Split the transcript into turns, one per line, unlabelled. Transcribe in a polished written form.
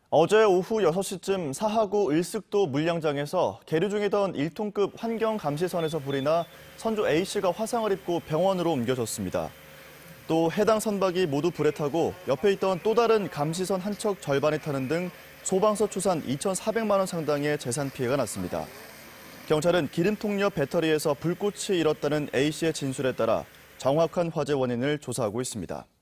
어제 오후 6시쯤 사하구 을숙도 물량장에서 계류 중이던 1톤급 환경 감시선에서 불이 나 선주 A씨가 화상을 입고 병원으로 옮겨졌습니다. 또 해당 선박이 모두 불에 타고 옆에 있던 또 다른 감시선 한 척 절반이 타는 등 소방서 추산 2,400만 원 상당의 재산 피해가 났습니다. 경찰은 기름통력 배터리에서 불꽃이 일었다는 A씨의 진술에 따라 정확한 화재 원인을 조사하고 있습니다.